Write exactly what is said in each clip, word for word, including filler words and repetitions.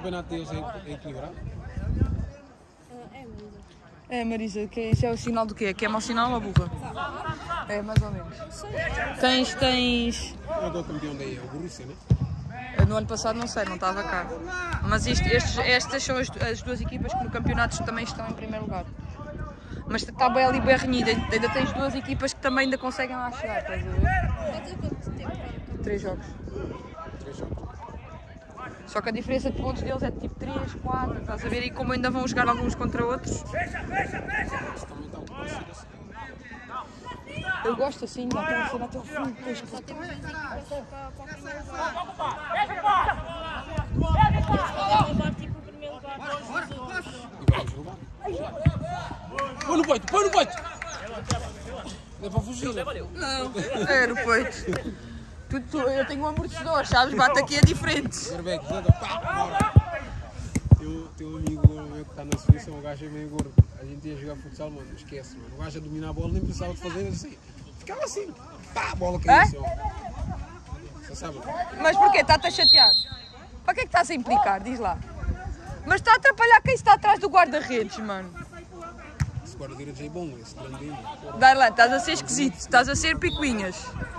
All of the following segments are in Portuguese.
campeonato deles é equilibrado? É, Marisa, que isso é o sinal do quê? Que é mau sinal ou burra? É, mais ou menos. Tens, tens... Eu dou campeão daí, é o Borussia, né? No ano passado não sei, não estava cá. Mas isto, estes, estas são as, as duas equipas que no campeonato também estão em primeiro lugar. Mas está bem ali bem renhida, ainda tens duas equipas que também ainda conseguem lá chegar, estás a ver? Três jogos. Três jogos. Só que a diferença de pontos deles é de tipo três, quatro, estás a ver? E como ainda vão jogar alguns contra outros. Eu gosto assim, dá para ser até o fim. Depois... Põe no peito, põe no peito! Não é para fugir. Não, é no peito. Tu, tu, eu tenho um amortecedor, sabes? Bate aqui é diferente. Tem um amigo meu que está na Suíça, um gajo é meio gordo. A gente ia jogar futsal, mano, esquece, mano. O gajo a dominar a bola nem precisava de fazer assim. Ficava assim. Pá, a bola caiu assim, ó. Você sabe? Mas porquê? Está-te a chatear? Para que é que estás a implicar? Diz lá. Mas está a atrapalhar quem está atrás do guarda-redes, mano. Esse guarda-redes é bom, esse grandinho. Darlan, estás a ser esquisito, estás a ser picuinhas.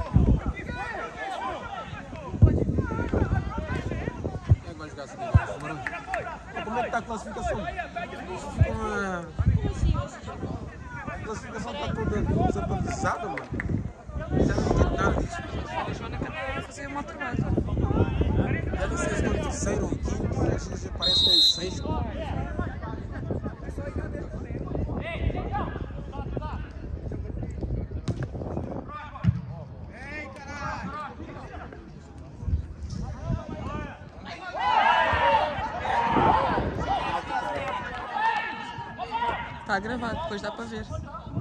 Como é que está a classificação? Ah, a classificação está toda desaparecida, mano. Já não tem nada disso. A Joana quer fazer uma trabalho. Já não sei se estou em terceiro ou em quinto, às vezes parece que é em sexto. Está gravado, depois dá para ver.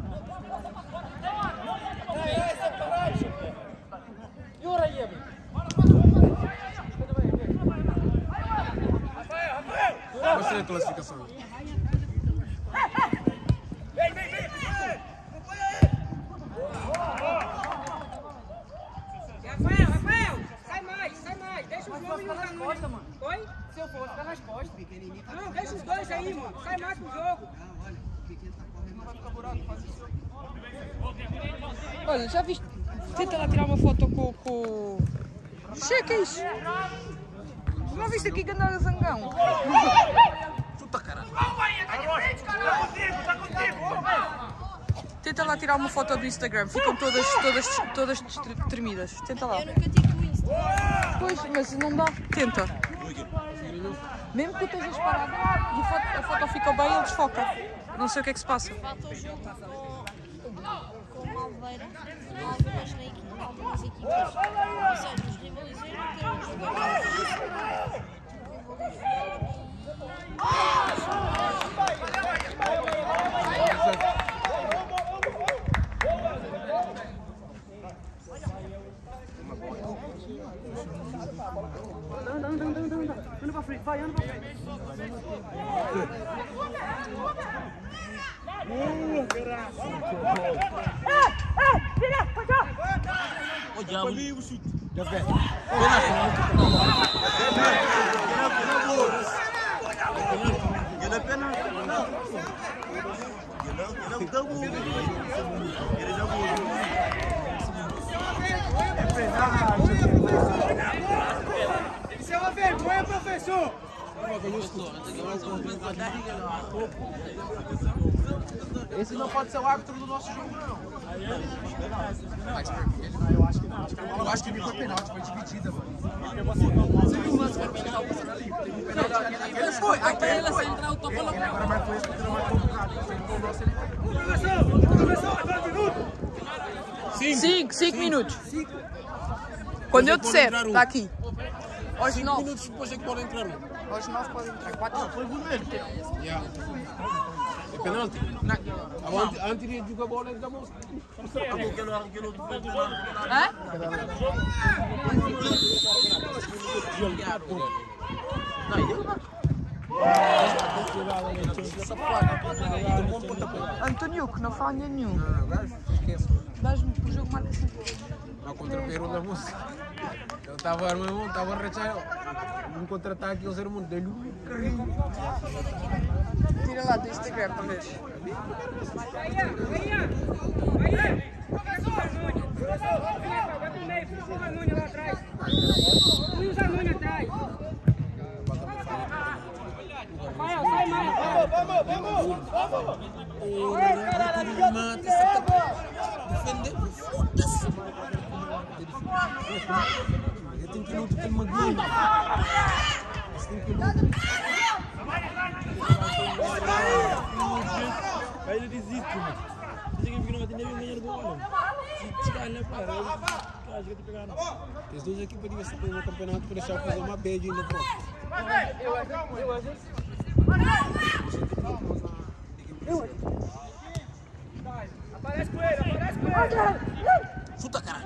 Vai ser a classificação. Rafael, Rafael, sai mais, sai mais, deixa os homens no caminho. Mano. Oi? Se eu for, fica nas costas. Não, deixa os dois aí, mano. Sai mais pro jogo. Olha, já viste? Tenta lá tirar uma foto com... com... Checa isso! Não viste aqui que andava zangão? Chuta, caralho! Tenta lá tirar uma foto do Instagram, ficam todas, todas, todas tremidas. Tenta lá. Eu nunca tive o Insta. Pois, mas não dá. Tenta. Mesmo que tu estejas parado e a foto, a foto fica bem, ele desfoca. Não sei o que é que se passa. Falta o jogo com, com Malveira. Algumas na equipe, algumas equipas. Ou seja, os rivalizantes não têm os jogadores. Anda, anda, anda, anda, anda. Anda pra frente, vai, anda pra frente. Boa, graça. É, é, vira, pra cá. Olha, ali o chute. Já vem. Ele é penal. Ele é double. Ele já voou. É penal. Isso é uma vergonha, professor. Esse não pode ser o árbitro do nosso jogo, não. Eu acho que não. Eu acho que foi penalti, foi dividida, mano. Você viu o lance que ele tava passando ali? Teve um penalti ali. Aquele foi, aquele foi. Ele agora marcou esse porque não marcou o cara. Se ele for o nosso, ele pegou. Professor, professor, agora minuto. Cinco, cinco minutos. Quando eu disser, está aqui. Aos cinco nove. minutos depois é que pode entrar um. Aos nove pode entrar. Quatro. Foi gol mesmo. Yeah. É penalti? Não. Antes de jogar a bola, ele dá a mão. Hã? Antônio, que não falha nenhum. Não, gajo, esquece. Dás-me o jogo marca assim. Não, contra o Peru da música. Ele estava armado, estava a rachar. Um contra-ataque, eles eram muito dele. Tira lá do Instagram para ver. Aí, aí, aí. Vai pro meio, puxa o Zanoni lá atrás. Põe o Zanoni atrás. Rafael, sai mais. Vamos, vamos, vamos! Ei, caralho, Mata essa defender. Foda-se. Eu tenho que lutar pelo Magno. Eu tenho que lutar. Aí ele desiste, mano. Dizem que não vai ter nem ganhar do ano. Se chegar na praia, eu acho que eu te pegar não. Tem duas equipas de vencer no campeonato para deixar fazer uma bad ainda pronto. Eu acho, eu acho. Aparece com ele, aparece com ele. Chuta, caralho.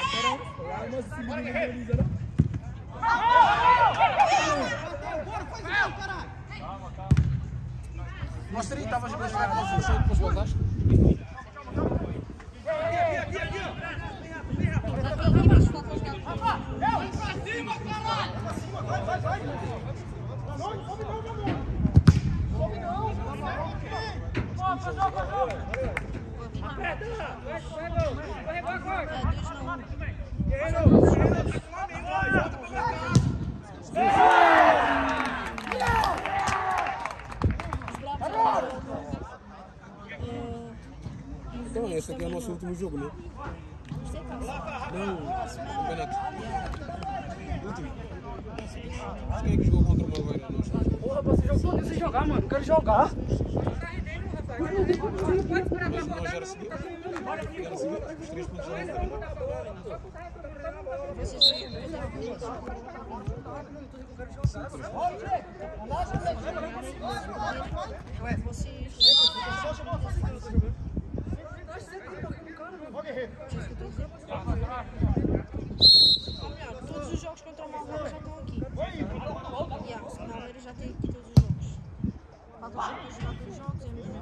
Mostra aí, estava jogando jogar com você, depois voltaste. Então, esse aqui é o nosso último jogo, né? Não, campeonato. Último. Quem é que jogou contra o Malveira? Porra, você jogou, deixa eu jogar, mano. Quero jogar. Mas nós já recebemos. Já recebemos os três pontos já. Todos os jogos contra o Malveira já estão aqui. Yeah, o Malveira já tem aqui todos os jogos. Falta o jogo para jogar dois jogos, é mesmo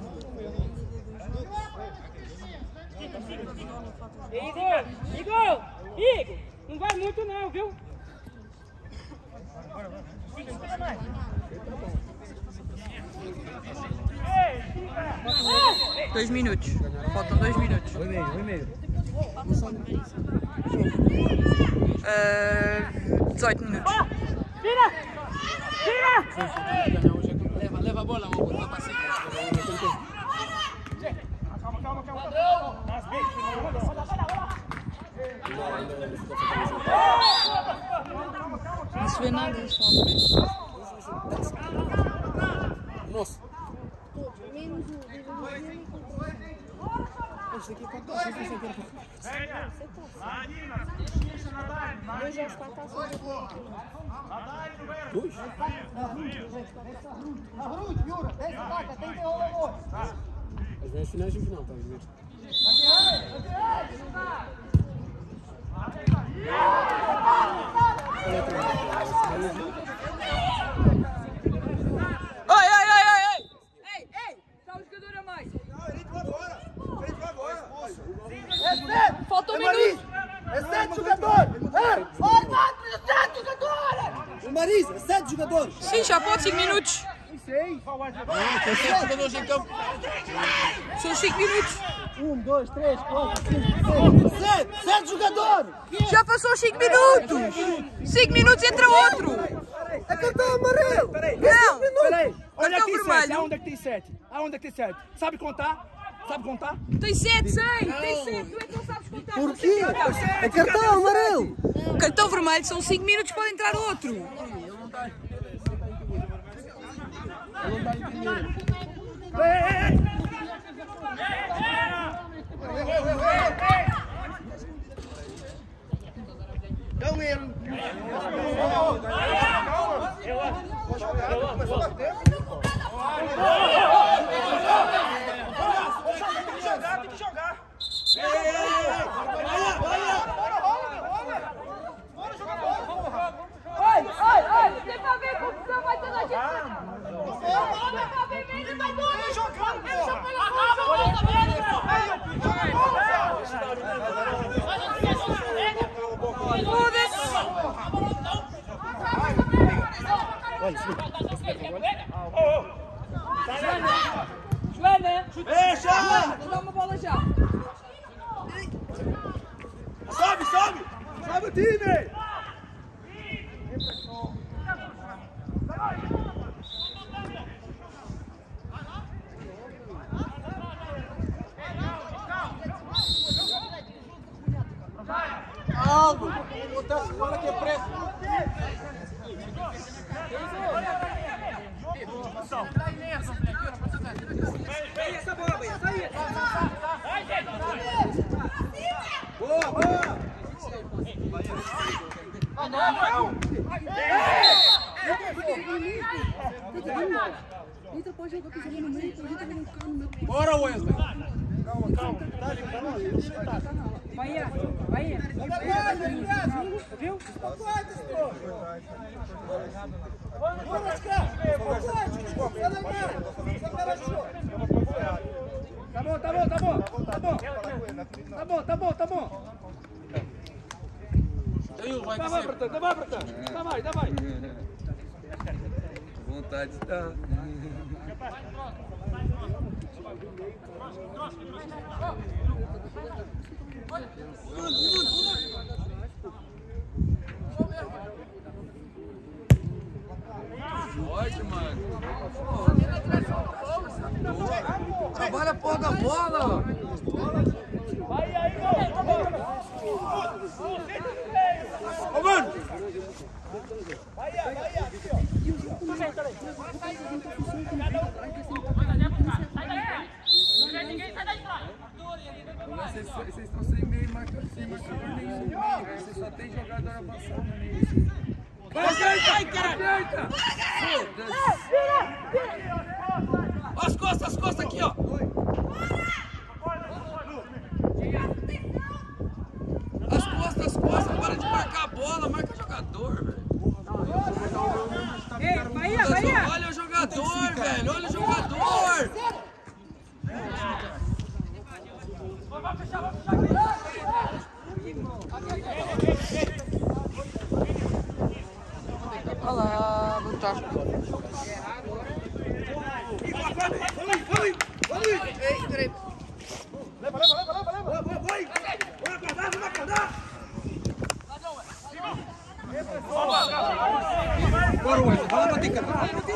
Igor, Igor, Igor, não vai muito não, viu? Dois minutos. Faltam dois minutos. Um e meio, um e meio. Uh, dezoito minutos. Tira! Tira! Leva, leva a bola, amor. Vai para cima. Calma, calma, calma. Não se vê nada, é só. Nossa. menos o. Esse aqui é fantástico. Esse aqui é fantástico. Dois jogos para a taça de Dois? As vezes finais e final, estás a ver? Ai, ai, ai, ai, ai! Ei, ei! Está um jogador a mais! Falta um minuto! É sete jogadores! É! Olha, sete jogadores! Marisa, sete jogadores! Sim, já pode, cinco minutos! Ah, tem sete jogadores em campo. São cinco minutos! Um, dois, três, quatro, cinco, seis, sete! Sete jogadores! Já passou os cinco minutos! cinco minutos entra outro! É cartão amarelo! Peraí, Não! peraí! Olha Cartão aqui, sete! vermelho! Aonde é que tem sete? Aonde é que tem sete? Sabe contar? Sabe contar? Tem sete, sei! Tem sete! Tu é que não sabes contar! Por quê? É cartão amarelo! Cartão vermelho, são cinco minutos, pode entrar outro! Dão ele! Tem que jogar, tem que jogar! Ai, ai, ai, tem pra ver a confusão, vai ter na gente. Joana! Fecha! Dá uma bola já! Sobe, sobe! Sobe o time! Algo! Vou botar essa bola aqui preto! Sai essa bola, Bahia! Sai! Boa, boa! Bora, Wesley! Calma, calma. Tá ali, tá lá. Bahia! Bahia! Viu? Tá bom, tá bom, tá bom. Tá bom. Tá bom, tá bom, tá bom. Vai, Tá vai, Bratão, tá vai, Bratão. Tá vai, tá vai. Vontade tá. Forte, mano. Trabalha a porra da bola. Vai aí, ô, mano. Vai aí, vai aí. Vocês, vocês estão sem meio, marcando sem marcador nenhum. Vocês só tem jogador avançado no meio. Vai, vai, caralho! As costas, as costas aqui, ó. As costas, as costas. Para de marcar a bola, marca jogador, velho. Ei, Bahia, Bahia! Olha o jogador, velho. Olha o jogador. Olha lá, botar. Ei, peraí. Leva, leva, leva, leva, leva. Vai, vai. Vai acordar, vai acordar. Bora, Wesley. Vai lá pra dentro, cara. Vai lá,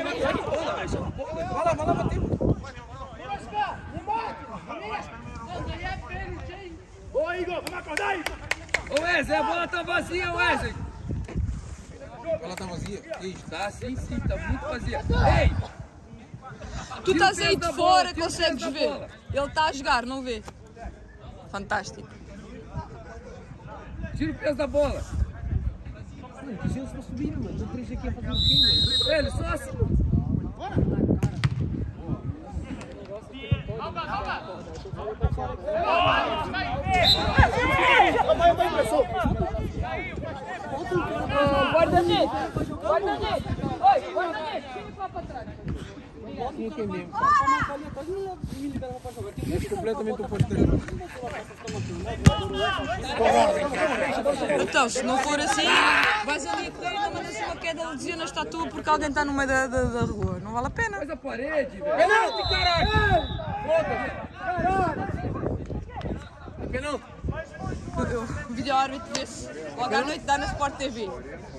vai lá pra dentro. Ô, Igor, vamos acordar aí. Ô, Wesley, a bola tá vazia, Wesley. Ela tá vazia? Tá sim, sim, tá muito vazia. Ei! Tu Tira o estás peso aí da de bola, fora, tira o consegues peso da ver. bola. Ele está a jogar, não vê? Fantástico. Tira o peso da bola. Jesus pra subir, mano. Tô triste aqui a fazer o quê, mano? Ele, só assim. Guarda-net! Guarda-net! Oi, guarda-net! Quem vai pra trás? Quem que é mesmo? Deixa completamente o porteiro. Então, se não for assim, vais ali a correr e não mandas uma queda, lesionas está tu porque alguém está no meio da, da, da rua. Não vale a pena. Faz a parede, velho. Penalti, caralho. É penalti. O vídeo árbitro desse logo à noite dá na Sport T V.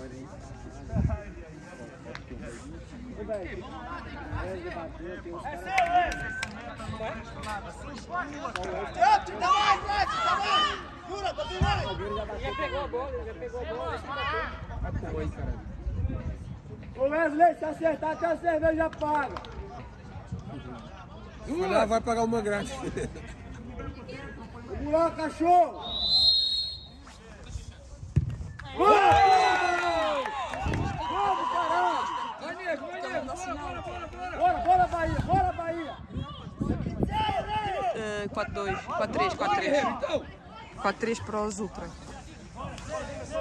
Já pegou a bola, já pegou a bola. Ô, Wesley, se acertar até a cerveja paga. Ela vai pagar uma grande. Vamos lá, cachorro. Vamos, caralho. Vai, nego, vai, nego. Bora, bora, bora, bora. Bora, bora, Bahia, bora, Bahia. quatro dois, quatro três, quatro três. Guerreiro, então. quatro três para o Zutra.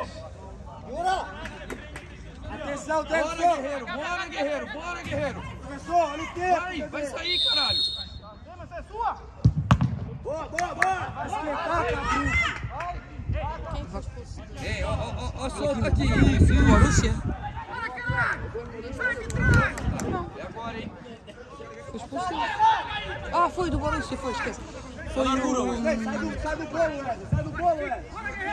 Bora. Atenção, Bora, atenção. guerreiro, bora, guerreiro, bora, guerreiro. professor, olha o tempo. Vai, vai sair, caralho. Essa é sua. Boa, boa, boa. Vai esquentar, cabrito. Ei, ó, ó, ó, solta aqui. Isso, Do Borussia? É agora, hein? Foi expulso? Ah, foi do Borussia, foi, esquece. Foi o... Sai do, sai do bolo, Wesley. Sai do bolo, Wesley.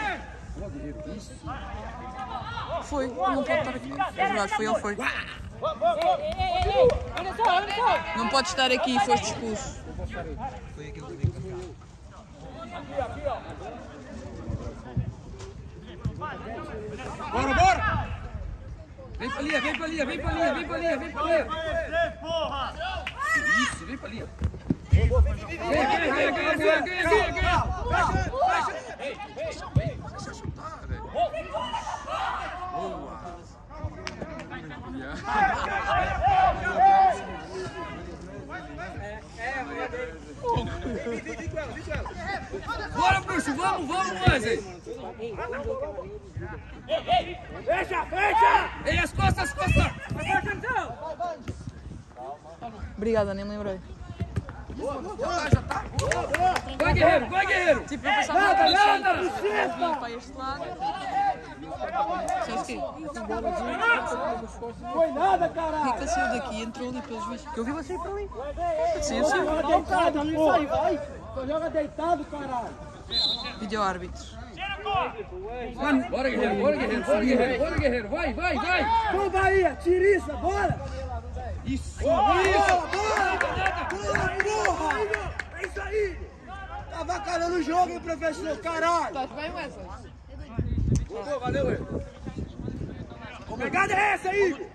Foi, ele não pode estar aqui. É verdade, foi ele, foi. Ei, ei, ei, ei, olha só, olha só. Não pode estar aqui, foste expulso. Bora, bora! Vem pra linha, vem pra linha, vem pra linha, vem pra linha, vem pra linha. Isso, vem pra linha. Vem, vem, vem, vem, vem, vem, vem, vem. Deixa eu chutar, velho. Boa. Bora, bruxo, vamos, vamos, Wesley. Fecha, fecha. Ei, as costas, as costas. Obrigada, nem lembrei. Já tá. Vai, guerreiro, vai, guerreiro. Tipo, eu pensava Nada, que nada, vinha buceta. para este lado. Sabes o quê? Foi nada, caralho. Rica saiu daqui e entrou ali pelos vistos. Que eu vi você ir para ali. Sim, sim. Joga deitado, não sai, vai. Só joga deitado, caralho. Vídeo árbitro. Bora, guerreiro, bora, guerreiro, bora, guerreiro, bora, guerreiro. Vai, vai, vai. Vamos, Bahia, tiriça, bora. Isso, Bora, isso. bora. Bora, porra. É isso aí. Tá avacalhando o jogo, hein, professor, caralho. Estás bem, Wesley? Boa, valeu, velho. A pegada é essa aí, Igor.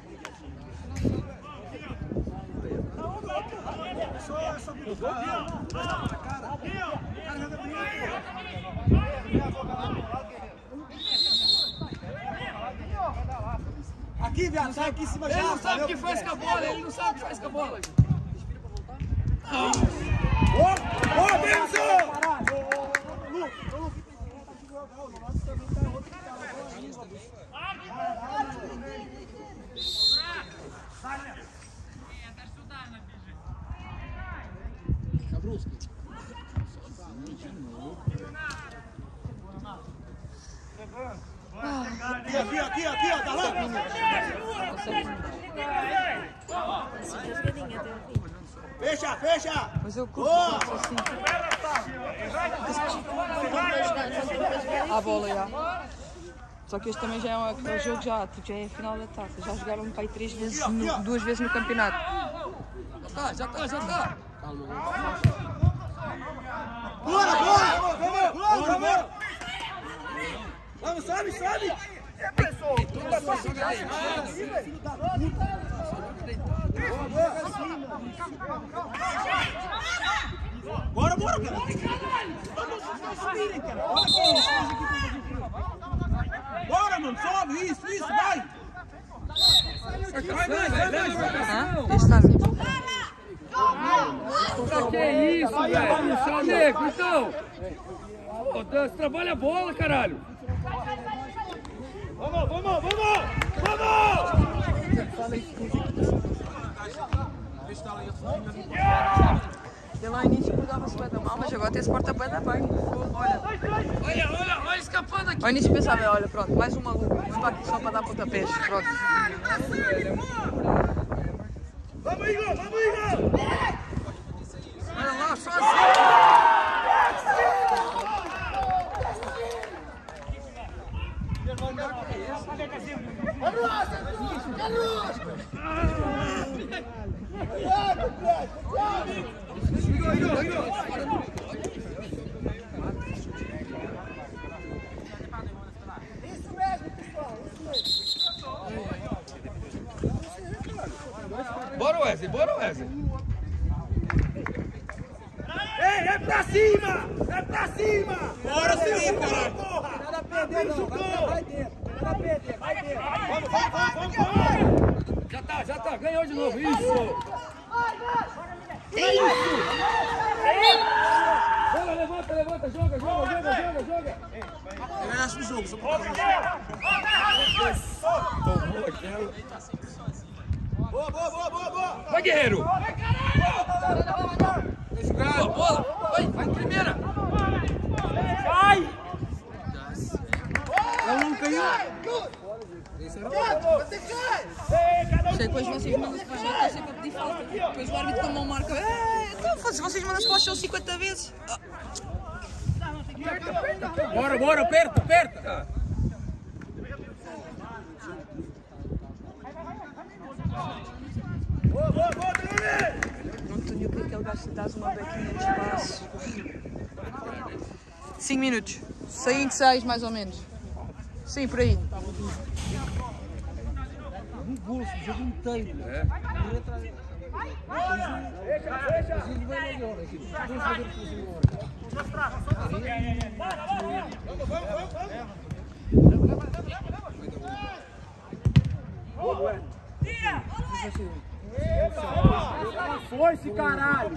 Aqui, viado, sai aqui em cima já. Ele não sabe o que faz com a bola, ele não sabe o que faz com a bola. Ô, ô, Benção! Aqui, aqui, aqui, aqui, ó, tá lá? Fecha, fecha! Mas eu curto Boa! assim. A bola já. Só que este também já é um, aquele jogo já, tipo, já é a final da taça. Já jogaram pai três vezes, no, duas vezes no campeonato. Já tá, já tá, já tá. Bora, bora! Vamos, vamos, vamos! Vamos, sobe, sobe! Bora, bora, cara! Vamos subirem, cara! Bora, mano, sobe! Isso, isso, vai! Vai, vai, vai, vai, vai. Hã? Este árbitro. Que isso, velho? Cadê, Cristão? Pô, Deus, trabalha a bola, caralho. Vamos, vamos, vamos! Vamos! Ele lá no início portava-se bem da mal, mas agora até se porta bem da bem. Olha, Olha, olha, olha escapando aqui. ao início pensava, olha, pronto, mais um maluco. Não está aqui só para dar pontapés. Pronto. Vamos, Igor! Vamos, Igor! Olha lá, só assim. Bora, Wesley, bora, Wesley. Ei, é pra cima! É pra cima! Bora sim, cara! Porra! Nada a perder, não. Vai dentro. Nada a perder, vai dentro. Vamos, vamos, vamos, vamos! Já tá, já tá, ganhou de novo, isso. Joga, levanta, levanta, joga, joga, joga, joga, joga. Eu ganhasse o jogo, só pra fazer Boa, boa, boa, boa, boa. Vai, Guerreiro. Vai, caralho. Bem jogado. Bola. Vai, vai, primeira. Vai. Não caiu. Sei, depois vocês mandam-se para o chão, sempre a pedir falta. Depois o árbitro como não marca. É, então, foda-se, vocês mandam-se para o chão cinquenta vezes. Bora, bora, aperta, aperta. Boa, boa, boa, Guilherme. Não tenho que aquele gajo dá uma bequinha de espaço. cinco minutos. cinco, seis mais ou menos. Sim, por aí. Um gol, o jogo inteiro. É. Deixa, deixa. Ele vai melhor aqui. Dois jogadores por cima. Vamos, vamos, vamos, vamos. Força, caralho!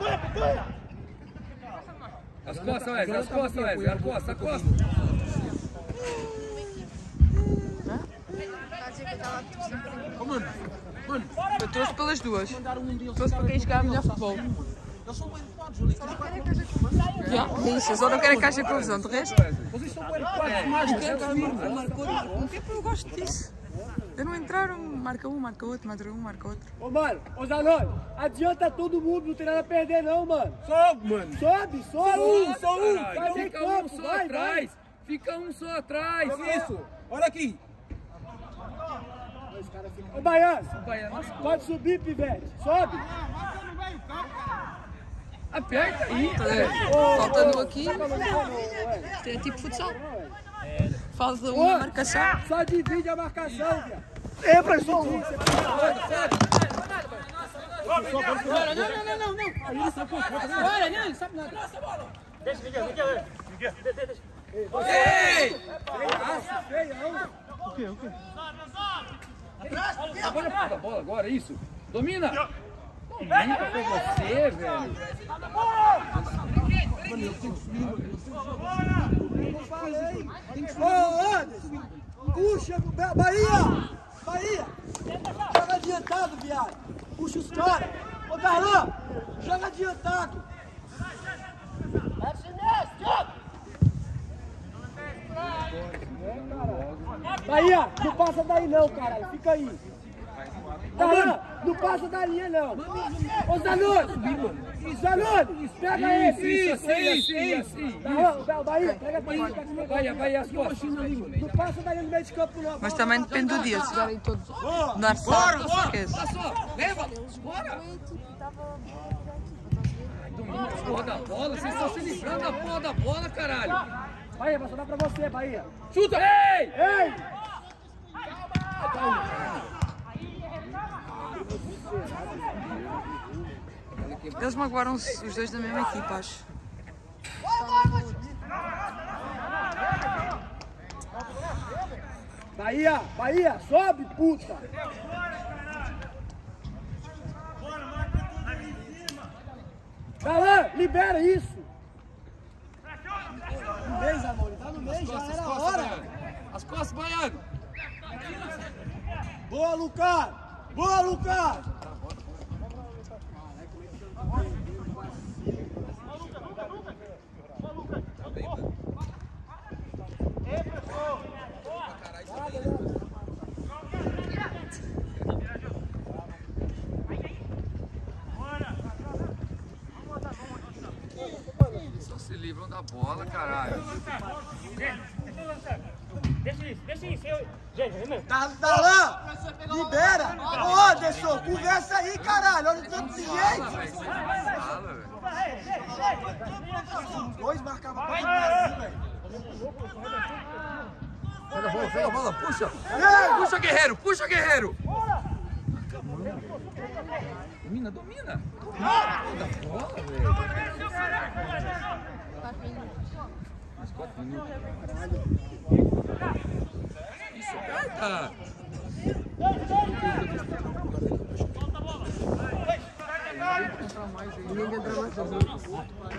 As costas, Wesley, as costas, Wesley, as costas, as costas. Ô, mano, mano. Eu trouxe pelas duas. Trouxe para quem jogar melhor futebol. Eles são bem quadros ali. Já, isso, eu só não quero que haja confusão, de resto. Vocês são bem quadros mais. O que é que eu gosto disso? Eu não entraram, marca um, marca outro, marca um, marca outro. Ô, mano, ô Zanoni, adianta todo mundo, não tem nada a perder não, mano. Sobe, mano. Sobe, sobe. Um, só um. Caralho, Vai em fica um campo, só vai, atrás. vai. Fica um só atrás. Isso. Olha aqui. Ô, Baiano, Baiano. pode subir, pivete. Sobe. Aperta aí. É, faltando aqui, é tipo futsal. Falta uma marcação. Só divide a marcação, viado. É, professor. Não, não, não, não, não. Aí ele sabe por conta, né? Olha, não, ele sabe nada. Deixa, Miguel, Miguel. Miguel, deixa, deixa. Ei! O quê? O quê? Agora pega a bola, agora, isso. Domina. Domina pra você, velho. Ô, Anderson, puxa, Bahia, Bahia, joga adiantado, viado, puxa os caras. Ô, Darlan, joga adiantado. Bahia, não passa daí não, caralho, fica aí. Darlan, não passa da linha não. Ô, Zanoni, Zanoni, pega Isso, ele. isso, isso, isso, isso. Darlan, Bahia, pega aqui. Vai, vai as costas. Não passa daí no meio de campo não. Mas também depende do dia, se estiverem todos na Bora, sala, bora. esquece. Olha só, leva. Bora. Domina a porra da bola, vocês estão se livrando da porra da bola, caralho. Bahia, vai só dar pra você, Bahia. Chuta! Ei! Ei! Eles magoaram os dois da mesma equipa, acho. Bahia, Bahia, sobe, puta! Galã, libera isso! No meio, Zamori, tá no meio, já era a hora! As costas, Baiano! Boa, Lucas! Boa, Lucas! Só se livram da bola, caralho. Deixa isso, deixa isso. Eu... Gente, vem mesmo. Darlan, libera! Ô, Anderson, conversa aí, caralho! Olha o tanto de Fala, gente! velho. Fala, velho. Os dois marcavam bem assim, velho! Pega a bola, pega a bola, puxa! Ei! Puxa, guerreiro, puxa, guerreiro! Domina, domina! Da bola, velho! Mais quatro minutos. Isso, aperta!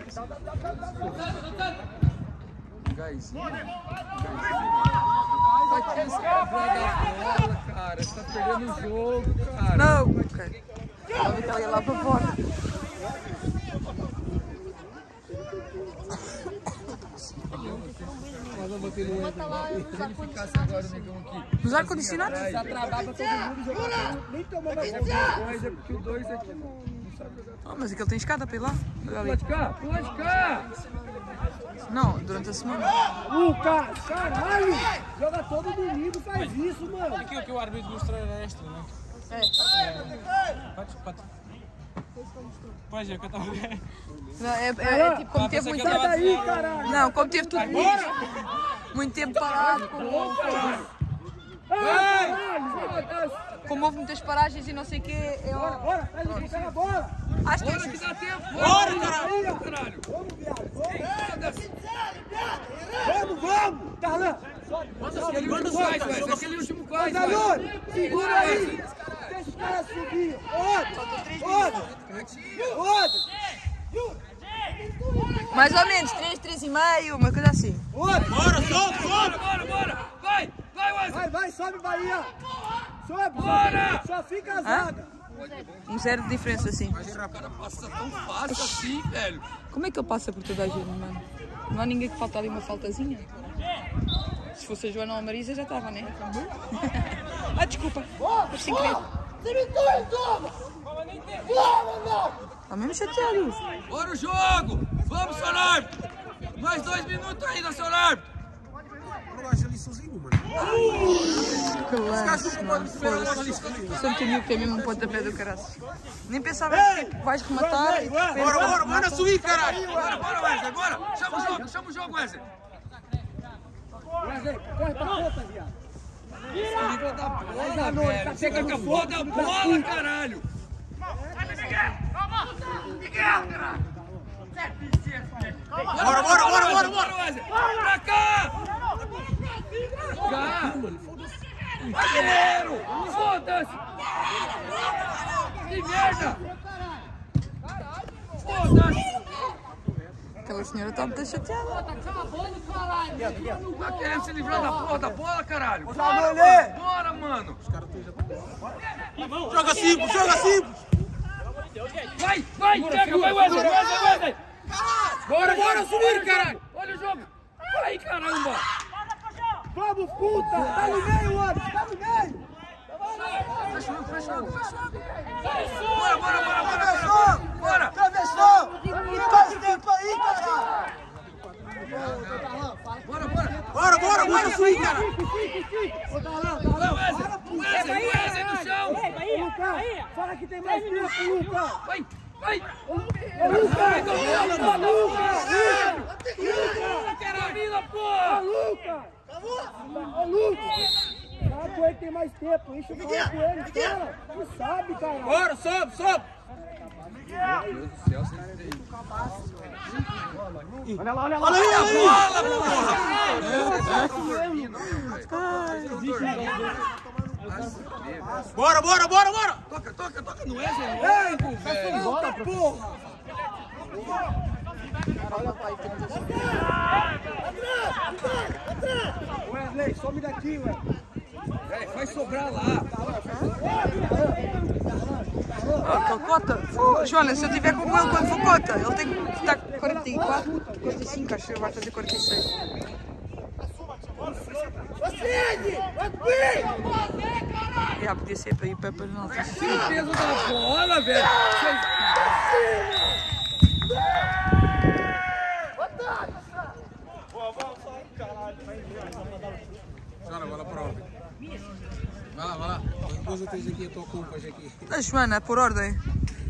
Um gásinho. Um gásinho. Cara, você tá perdendo o jogo, cara. Não, ok. Eu vi que ela ia lá para fora. Bota lá os Ficasse agora ar-condicionados. o negão aqui. Os ar-condicionados? Tá travado pra todo mundo jogar. Nem tomando a coisa, porque o dois aqui não, não sabe jogar. Oh, mas aquele tem escada para ir lá. Olha ali. Pula de cá, pula de cá! Não, durante a semana. Lucas, caralho! Joga todo domingo, faz isso, mano. Aquilo que o árbitro mostrou era extra, né? É. Pode, pode. Pois é, que eu tava vendo. Não, é, é, é tipo como teve muito Sai tempo. daí, caralho! Não, como teve tudo muito, muito tempo parado, como, Caralho! como houve muitas paragens e não sei o quê. Eu Bora, faz isso, pega a bola! acho que Bora que dá tempo! Bora, caralho! Caralho! Vamos, viado! Vamos, vamos! Darlan! Aquele último quais, velho! Aquele último quais, velho! Darlan! Segura aí! Deixa os caras subir! Outro! Outro! Outro! mais ou menos três, três e meio, uma coisa assim. Outro! Bora, solta, Bora, solta! bora, bora! Vai! Vai, Wesley! Vai, vai, sobe, Bahia! Sobe! Bora! Só fica a zaga! Um zero de diferença assim. O cara passa tão fácil assim, velho! Como é que ele passa por toda a gente, mano? Não há ninguém que falta ali uma faltazinha? Se fosse a Joana ou a Marisa já estava, né? Ah, desculpa. Mas sem querer. Está mesmo chateado. Bora o jogo! Vamos, senhor árbitro! Mais dois minutos ainda, senhor árbitro! Eu acho ali sozinho, mano. Que lance, mano. Foda-se. Só entendi que tem mesmo um pontapé do caraças. Nem pensava que vais rematar e de repente... Bora, bora, bora subir, caralho! Bora, bora, Wesley, bora! Chama o jogo, chama o jogo, Wesley! Wesley, corre pra ponta, viado! Filha da bola, velho! Você com a porra da bola, caralho! Bora, bora, bora, bora, bora! Wesley! Pra cá! Cá! Zagueiro! Foda-se! Que merda! Foda-se! Aquela senhora está muito chateada. Tá querendo se livrar da porra da bola, caralho? Bora, Lê! Bora, mano! Joga simples, joga simples! Vai, vai, pega, vai, Wesley, Wesley, Wesley! Bora, bora subir, caralho! Olha o jogo! Vai, caramba! Vamos, puta! Tá no meio, Anderson! Tá no meio! Fechou, fechou, fechou! Bora, bora, bora, bora! Fechou! Bora! Travessou! Faz tempo aí, cara! Bora, bora! Bora, bora, bora subir, cara! Ô, Darlan, Vai, Darlan, Wesley! Wesley, Wesley no chão! Lucas! Fala que tem mais tempo, Lucas! Vai, vai! Ô, Lucas! Ô, Lucas! Lucas! Carolina, Ô, porra! Lucas! Ô, Lucas! Fala com ele, tem mais tempo. Isso fala com ele, fala. Não sabe, cara. Bora, sobe, sobe! Olha lá, olha lá. Olha aí, olha aí! Bora, bora, bora, bora! Toca, toca, toca no Wesley! Ei, velho! Volta, porra! Wesley, some daqui, Wesley. É, vai sobrar lá! Oh, aquele cota. Oh, Joana, se eu tiver com ele quando for cota, ele tem que estar com quarenta e quatro, quarenta e cinco, acho que vai fazer quarenta e seis. Já podia ser para ir para para não. Tira o peso da bola, velho! Joana, bola para ordem. Vai lá, vai lá. Depois eu tenho aqui a tua culpa, aqui. A Joana, por ordem.